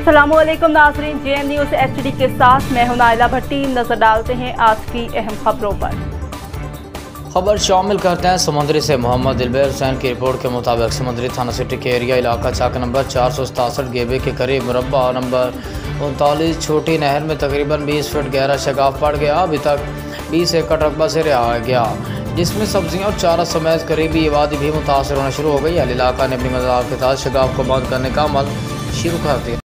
अस्सलामुअलैकुम नाज़रीन, JN news HD के साथ मैं हूं नाइला भट्टी। नजर डालते हैं आज की अहम खबरों पर। खबर शामिल करते हैं समुद्री से। मोहम्मद दिलबेर हुसैन की रिपोर्ट के मुताबिक समुद्री थाना सिटी के एरिया इलाका चाक नंबर 467 गेबे के करीब मुरब्बा नंबर 39 छोटी नहर में तकरीबन 20 फीट गहरा शगाफ पड़ गया। अभी तक 20 एकड़ रकबा से रहा गया, जिसमें सब्जियां और चारा समेत करीबी आबादी भी मुतासर होना शुरू हो गई है। इलाका ने अपनी मदद के साथ शगाफ को बंद करने का अमल शुरू कर दिया।